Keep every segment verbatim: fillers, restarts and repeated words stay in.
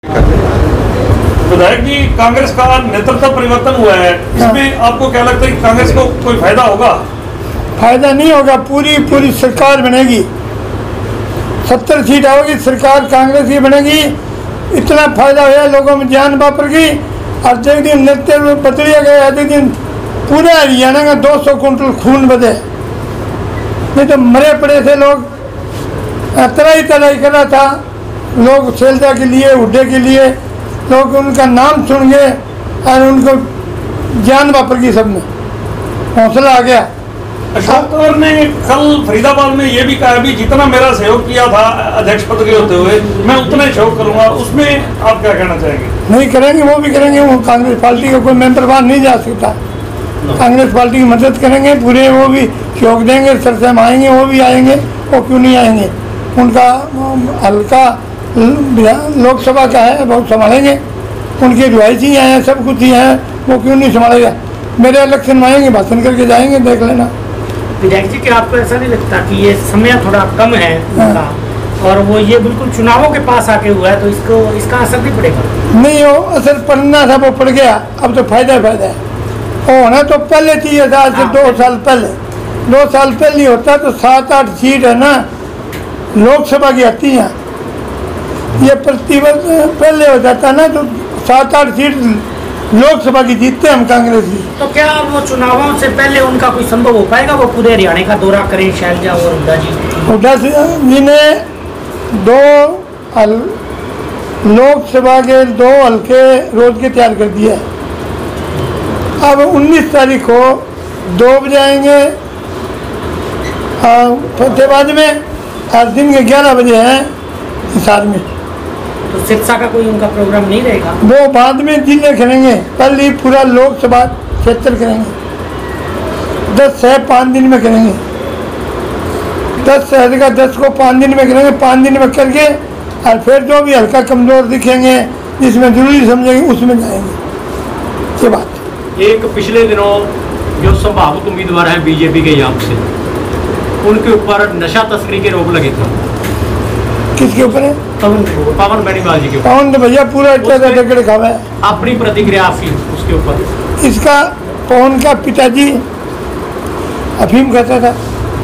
विधायक जी, कांग्रेस का नेतृत्व परिवर्तन हुआ है, इसमें आपको क्या लगता है कि कांग्रेस को कोई फायदा होगा? फायदा नहीं होगा। पूरी पूरी सरकार बनेगी, सत्तर सीट आओगी, सरकार कांग्रेस की बनेगी। इतना फायदा हुआ, लोगों में जान वापर गई। आज एक दिन नेतृत्व बदलिया गया, आज एक दिन पूरे हरियाणा का दो सौ कुंटल खून बदे, नहीं तो मरे पड़े थे लोग। तराई तराई करा था लोग, सेल्दा के लिए, हुड्डे के लिए। लोग उनका नाम सुन गए और उनको जान वापर गई, सब में हौसला आ गया। अशोक तंवर ने कल फरीदाबाद में ये भी कहा, भी जितना मेरा सहयोग किया था अध्यक्ष पद के होते हुए, मैं उतना ही सहयोग करूंगा। उसमें आप क्या कहना चाहेंगे? नहीं करेंगे, वो भी करेंगे। वो कांग्रेस पार्टी का कोई मेंबर बाहर नहीं जा सकता। कांग्रेस पार्टी की मदद करेंगे पूरे, वो भी सहयोग देंगे। सर से हम आएंगे, वो भी आएंगे, वो क्यों नहीं आएंगे। उनका हल्का लोकसभा का है, बहुत संभालेंगे। उनकी रिहायशी ही हैं, सब कुछ ही हैं, वो क्यों नहीं संभालेगा। मेरे इलेक्शन में आएंगे, भाषण करके जाएंगे, देख लेना। विधायक जी, क्या आपको ऐसा नहीं लगता कि ये समय थोड़ा कम है उनका, और वो ये बिल्कुल चुनावों के पास आके हुआ है, तो इसको इसका असर नहीं पड़ेगा? नहीं, वो असर पड़ना था, वो पड़ गया। अब तो फायदा फायदा है। वो होना तो पहले चाहिए था, आज से दो साल पहले। दो साल पहले होता तो सात आठ सीट है ना लोकसभा की आती हैं। ये प्रतिवर्ष पहले हो जाता ना तो सात आठ सीट लोकसभा की जीतते हम कांग्रेस की। तो क्या वो चुनावों से पहले उनका कोई संभव हो पाएगा, वो पूरे हरियाणा का दौरा करें, शैलजा और हुड्डा जी? हुड्डा जी ने दो हल लोकसभा के दो हल्के रोज के तैयार कर दिए। अब उन्नीस तारीख को दो बजे आएंगे फतेहाबाद में, आज दिन के ग्यारह बजे हैं हिसार में। तो शिक्षा का कोई उनका प्रोग्राम नहीं रहेगा? वो बाद में जिले करेंगे, कल ही पूरा लोकसभा क्षेत्र करेंगे। दस है पाँच दिन में करेंगे, दस शहर का दस को पाँच दिन में करेंगे। पाँच दिन में करके और फिर जो भी हल्का कमजोर दिखेंगे, जिसमें जरूरी समझेंगे, उसमें जाएंगे। ये बात। एक पिछले दिनों जो संभावित उम्मीदवार हैं बीजेपी के यहाँ से, उनके ऊपर नशा तस्करी के रोक लगे था। किसके ऊपर है? पवन पवन बेनीवाल जी के ऊपर। पवन तो भैया पूरा डगड़ खावा है। अपनी प्रतिक्रिया आपकी उसके ऊपर? इसका पवन का पिताजी अफीम खाता था,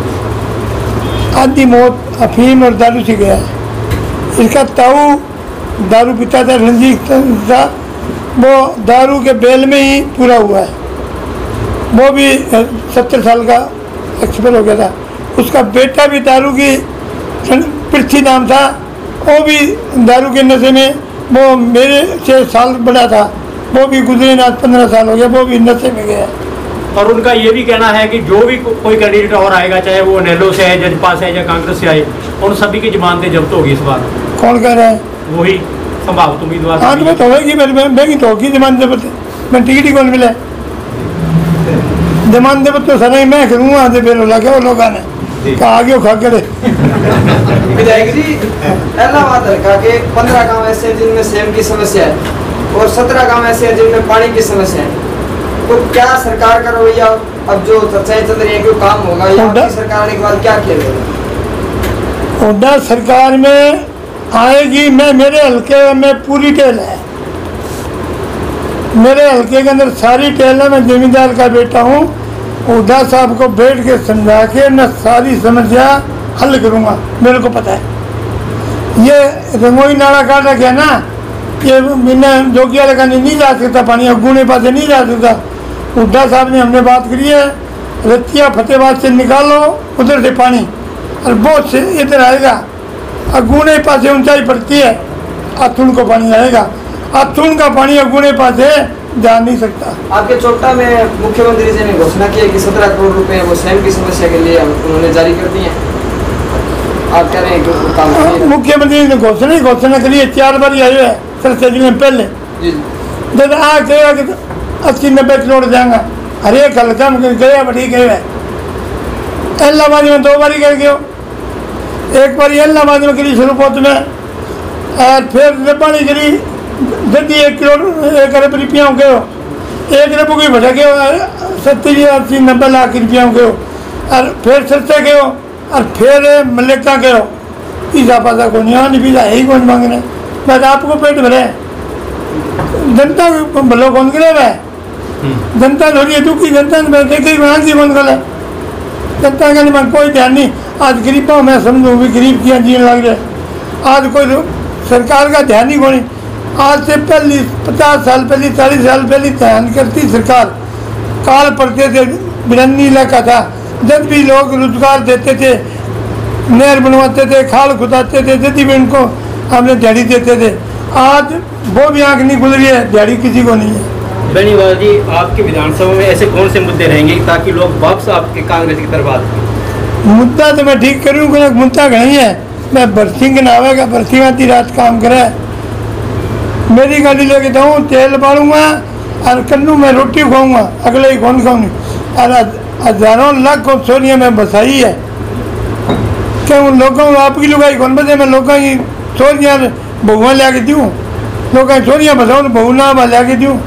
आधी मौत अफीम और दारू से गया है। इसका ताऊ दारू पीता था, रंजीत था, वो दारू के बेल में ही पूरा हुआ है। वो भी सत्तर साल का एक्सपायर हो गया था। उसका बेटा भी दारू की, पृथ्वी नाम था, वो भी दारू के नशे में, वो मेरे से साल बड़ा था, वो भी गुजरे ना पंद्रह साल हो गया, वो भी नशे में गया। और उनका ये भी कहना है कि जो भी को, कोई कैंडिडेट और आएगा, चाहे वो नेलो से है, जजपा से है या कांग्रेस से आए, उन सभी की जमानतें जब्त होगी इस बार। कौन कह रहा है? वही संभावित उम्मीदवार। हाँ तो तो होगी, मैं तो होगी जमानत जब्त। मैं टिकट ही कौन मिला जमानत जब्त तो सर मैं करूँगा। फिर लगे वो लोग आने कहा आगे खा करे। विधायक जी, इलाहाबाद हल्का के पंद्रह गांव ऐसे हैं जिनमें सेम की समस्या है और सत्रह गांव ऐसे हैं जिनमें पानी की समस्या है। तो क्या सरकार का रवैया, अब जो चर्चाएं चल रही है कि काम होगा, या आपकी सरकार आने के बाद क्या किया जाएगा? हुड्डा सरकार में आएगी। मैं मेरे हल्के में पूरी टेल है, मेरे हल्के के अंदर सारी टेल है। मैं जमींदार का बेटा हूँ। हुड्डा साहब को बैठ के समझा के मैं सारी समस्या हल करूँगा, मेरे को पता है। ये रंगोई नाला काट रखे ना, ये बिना जोगिया लगाने नहीं जा सकता पानी, अब गुणे पास नहीं जा सकता। हुड्डा साहब ने हमने बात करी है, रतिया फतेहाबाद से निकालो उधर से पानी, और बहुत से इधर आएगा। अगुणे पास ऊंचाई पड़ती है, अथुन को पानी आएगा। अथुन का पानी अगुणे पास जा नहीं सकता। आपके चोपटा में मुख्यमंत्री जी ने घोषणा की है कि सत्रह करोड़ रुपए वो स्वयं की समस्या के लिए उन्होंने जारी कर दिए। आप कह रहे हैं कि काम मुख्यमंत्री ने घोषणा ही घोषणा करी है, चार बार आए है सरसरी में पहले। जब आ गया कि अस्सी नब्बे करोड़ जाएगा, हर एक हल्का में गया बड़ी गए। इलाहाबाद में दो बारी कर गए, एक बार इलाहाबाद में करी शुरुआत में, और फिर रबाड़ी करी जल्दी एक करोड़ एक अरब रुपया हो गए, एक अरब की भटक गए, सत्तर अस्सी नब्बे लाख रुपया हो गए, और फिर सस्ते गए, और फिर मलिका गए। पिज़्ज़ा पाजा को नहीं, पिज़्ज़ा ही कौन मांगने, बस आपको पेट भरे, जनता को भलो कौन करे भाई? जनता थोड़ी है दुखी, जनता ने देखे बनाती कौन करे? जनता का नहीं कोई ध्यान नहीं। आज गरीबों मैं समझूँ भी गरीब किया जीने लग रहे, आज कोई सरकार का ध्यान ही कोई। आज से पहले पचास साल पहले चालीस साल पहले ध्यान करती सरकार, काल पड़ते थे, बिरन्नी इलाका था, जब भी लोग रोजगार देते थे, नहर बनवाते थे, खाल खुदाते थे, जब भी उनको हमने दिहाड़ी देते थे। आज वो भी आँख नहीं खुल रही है, दिहाड़ी किसी को नहीं है। बेनीवाल जी, आपके विधानसभा में ऐसे कौन से मुद्दे रहेंगे ताकि लोग वापस आपके कांग्रेस की तरफ आते? मुद्दा तो मैं ठीक करूँ, मुद्दा नहीं है। मैं बरसिंह के नावेगा, बरसिंह आती रात काम करे, मेरी गाड़ी लेके जाऊँ, तेल बालूंगा और कन्नू में रोटी खाऊंगा, अगले ही कौन खाऊंगी। और हजारों लाख को सोनिया में बसाई है, क्यों लोगों आपकी लुगाई कौन बचे? मैं लोगों की सोनिया बहुआ ले के दूँ, लोगों की सोनिया बसाऊँ तो बहु ना ले के दूँ।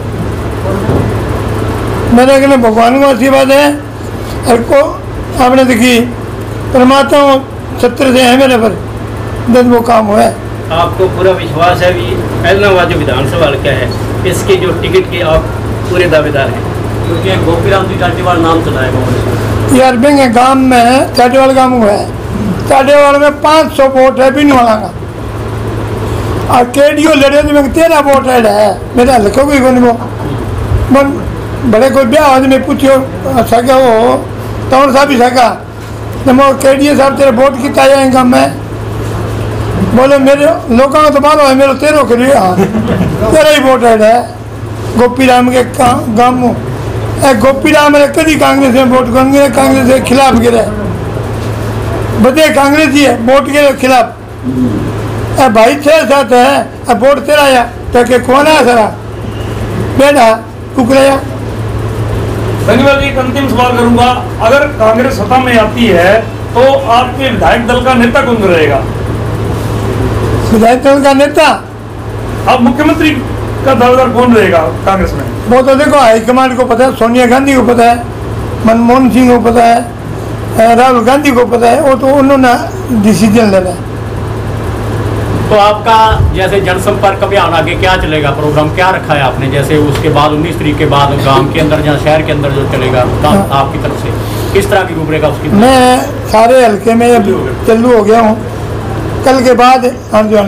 मेरे कहने भगवान को आशीर्वाद है, और को आपने देखी परमात्मा छत्र से है मेरे पर, जब वो काम हुआ है। आपको पूरा विश्वास है भी एलनाबाद जो विधानसभा हल्का है इसके जो टिकट के आप पूरे दावेदार हैं? क्योंकि गोपीराम जी टाटीवाल नाम चला है यार बेंगे गांव में टाटीवाल गांव हुआ है, टाटीवाल में पाँच सौ वोट है भी नहीं वाला का, और केडियो लड़े तो मैं तेरह वोट है मेरे हल्के को कौन वो मन बड़े कोई ब्याह आदमी पूछो सका हो तौर साहब ही सका तो मैं केडियो साहब तेरे वोट कितना आए गाँव में? बोले मेरे लोगों का तो मारो है, मेरे तेरह करिए, हाँ तेरह ही वोट है गोपीराम के गाँव में। गोपीराम ने कभी कांग्रेस में वोट करेंगे, कांग्रेस के खिलाफ गिरे, बदे कांग्रेस ही है वोट के खिलाफ। ए भाई छह सात है, अब वोट तेरा आया तो के कौन है सरा बेटा कुकराया। बेनीवाल जी, एक अंतिम सवाल करूंगा, अगर कांग्रेस सत्ता में आती है तो आपके विधायक दल का नेता कौन रहेगा? विधायक दल का नेता अब मुख्यमंत्री का दावेदार कौन रहेगा कांग्रेस में? वो तो देखो हाईकमांड को पता है, सोनिया गांधी को पता है, मनमोहन सिंह को पता है, राहुल गांधी को पता है, वो तो उन्होंने डिसीजन लेना है। तो आपका जैसे जनसंपर्क अभियान आगे क्या चलेगा, प्रोग्राम क्या रखा है आपने? जैसे उसके बाद उन्नीस तारीख के बाद गांव के अंदर या शहर के अंदर जो चलेगा हाँ। आपकी तरफ से किस तरह की रूपरेखा उसकी? मैं सारे हल्के में अब चालू हो गया हूँ, कल के बाद हाँ जो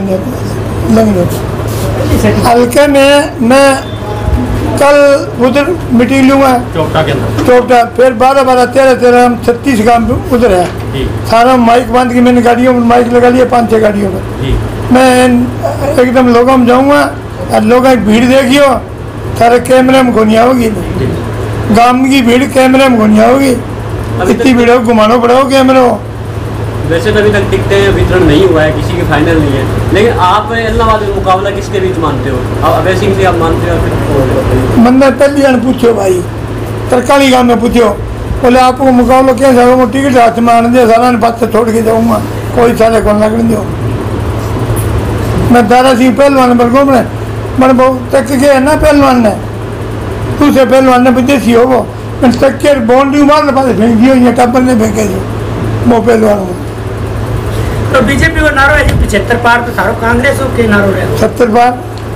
हल्के में मैं कल उधर मीटिंग लूँगा चौकटा के अंदर, चौकटा, फिर बारह बारह तेरह तेरह हम छत्तीस गाँव उधर है, सारा माइक बांध के मैंने गाड़ियों में माइक लगा लिया, पाँच छः गाड़ियों में मैं एकदम लोगों में जाऊँगा और लोगों की भीड़ देखियो, सारे कैमरे में घुनिया होगी, गाँव की भीड़ कैमरे में घुनिया होगी, इतनी भीड़ हो घुमानो पड़ा हो कैमरे हो। वैसे तो अभी तक टिकटें वितरण नहीं हुआ है, किसी के फाइनल नहीं है, लेकिन आप इलाहाबाद में मुकाबला किसके बीच मानते हो? आप अभय सिंह से आप मानते हो? फिर मंदिर पहली पूछो भाई, तरकाली गाँव में पूछो, बोले आपको मुकाबला क्या जाऊँगा, टिकट हाथ में आने दे, सारा बात से छोड़ के जाऊँगा, कोई सारे कौन लगने दो। मैं दारा सिंह पहलवान पर घूम रहे मैंने बहुत तक के ना पहलवान ने, दूसरे पहलवान ने विदेशी हो वो, मैंने तक के बाउंड्री मार पास फेंक दियो, ये टप्पर ने फेंके जो वो पहलवान को। तो बीजेपी को नारो है पिछहत्तर पार तो सारो कांग्रेस हो के नारो रहे सत्तर पार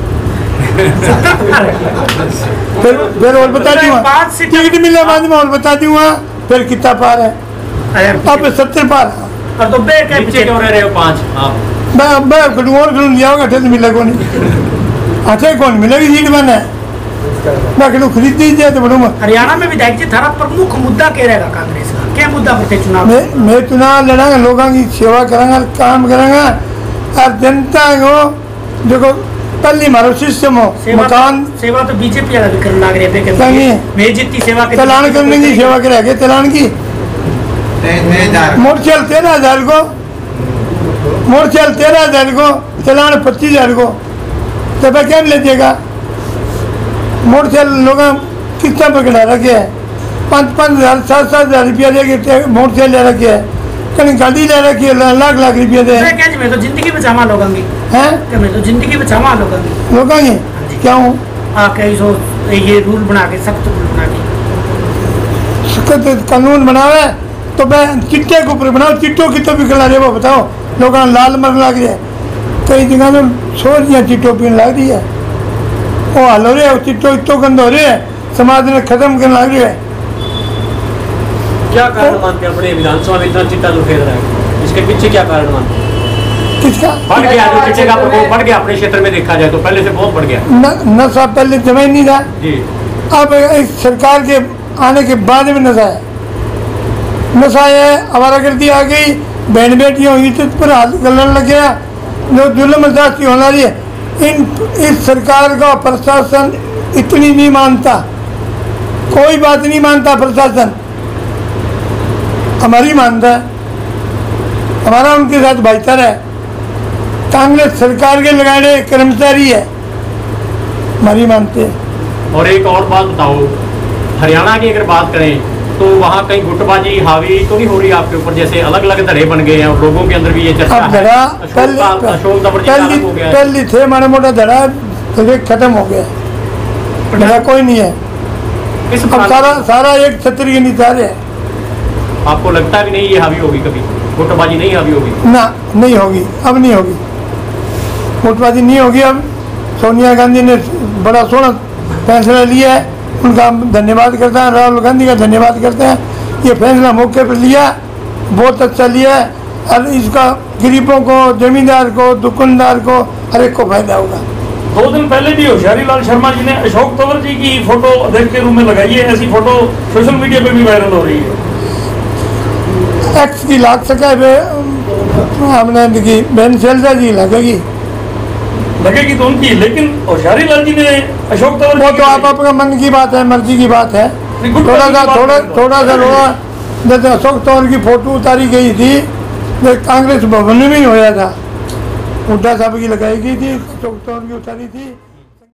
फिर फिर और बता दूंगा टिकट मिलने बाद में और बता दूंगा फिर कितना पार है। अब सत्तर पार और तो बे के पीछे क्यों रह रहे हो पाँच आप? मैं मैं खड़ू और खड़ू जाऊंगा ठेल मिले कौन अच्छा कौन मिलेगी सीट बने मैं खड़ू खरीद दीजिए तो बढ़ूंगा। हरियाणा में विधायक जी थारा प्रमुख मुद्दा क्या रहेगा कांग्रेस का, क्या मुद्दा पर चुनाव? मैं मैं चुनाव लड़ांगा, लोगों की सेवा करांगा, काम करांगा और जनता को देखो पहली मारो सिस्टम हो मकान सेवा तो बीजेपी वाला भी करने लग रहे थे, मैं जितनी सेवा तलान करने की सेवा करेंगे, तलान की मोटरसाइकिल तेरह हजार को मोटरसाइकिल तेरह हजार को चलान पच्चीस हजार को तो मैं क्या लीजिएगा? मोटरसाइकिल लोग कितना पकड़ा रखे है, पाँच पाँच हजार सात सात हजार रुपया दे के मोटरसाइकिल ले रखे है, कहीं गाड़ी ले रखी है लाख लाख रुपया दे। मैं तो जिंदगी बचावा लोगों की है, मैं तो जिंदगी बचावा लोगों की लोगों की क्या हूँ आके सो ये रूल बना के सख्त रूल बना के सख्त कानून बनावे तो मैं चिट्टे के ऊपर बनाओ, चिट्टों की तो भी खिला रहे वो बताओ, लोग लाल मर लग रहे कई जगह में छोड़ दिया चिट्टो पीने लग रही है, वो हल हो रहे है, चिट्टो इतो गंद हो रहे है, समाज ने खत्म करने लग रही है। क्या कारण मानते हैं अपने विधानसभा में इतना चिट्टा जो फेर रहा है, इसके पीछे क्या कारण मानते हैं? किसका बढ़ गया जो चिट्टे का प्रकोप बढ़ गया अपने क्षेत्र में देखा जाए तो पहले से बहुत बढ़ गया। न, नशा पहले जमा नहीं था जी, अब इस सरकार के आने के बाद में नशा है, नशा है, आवारागर्दी आ गई, बहन बेटियों इज्जत पर हाथ गलन लग गया, जो जुल्म बर्दाश्त होना रही है। इन इस सरकार का प्रशासन इतनी नहीं मानता, कोई बात नहीं मानता प्रशासन, हमारी मानता है, हमारा उनके साथ भाईचारा है। कांग्रेस सरकार के लगाने कर्मचारी है, हमारी मानते हैं। और एक और बात बताओ, हरियाणा की अगर बात करें तो वहाँ कहीं गुटबाजी हावी तो नहीं हो रही आपके ऊपर? जैसे अलग अलग धड़े बन गए हैं और लोगों के अंदर भी ये चर्चा अब है। धड़ा अशोक का- अशोक तंवर जी का अलग हो गया है। पहले थे माड़ा मोटा धड़ा, तो खत्म हो गया, धड़ा कोई नहीं है। इस अब प्रकार- सारा सारा एक छतरी के नीचे आ रहे हैं। आपको लगता भी नहीं ये हावी होगी, कभी गुटबाजी नहीं हावी होगी? ना, नहीं होगी, अब नहीं होगी, वोटबाजी नहीं होगी। अब सोनिया गांधी ने बड़ा सोना फैसला लिया है, उनका हम धन्यवाद करते हैं, राहुल गांधी का धन्यवाद करते हैं। ये फैसला मौके पर लिया, बहुत अच्छा लिया है, और इसका गरीबों को, जमींदार को, दुकानदार को, हर एक को फायदा होगा। दो दिन पहले भी होशियारी लाल शर्मा जी ने अशोक तंवर जी की फोटो अध्यक्ष के रूप में लगाई है, ऐसी फोटो सोशल मीडिया पे भी वायरल हो रही है। एक्स की लाग सका है, हमने देखी बहन शैलजा जी लगेगी, लगेगी तो उनकी, लेकिन होशियारी लाल जी ने अशोक तंवर वो जी तो की- आप अपना मन की बात है, मर्जी की बात है। नहीं, गुट थोड़ा बाजी सा की बात थोड़ा नहीं है। थोड़ा सा रोड़ा, जैसे अशोक तंवर की फोटो उतारी गई थी, जो कांग्रेस भवन में ही होया था, हुड्डा साहब की लगाई गई थी, अशोक तंवर की उतारी थी।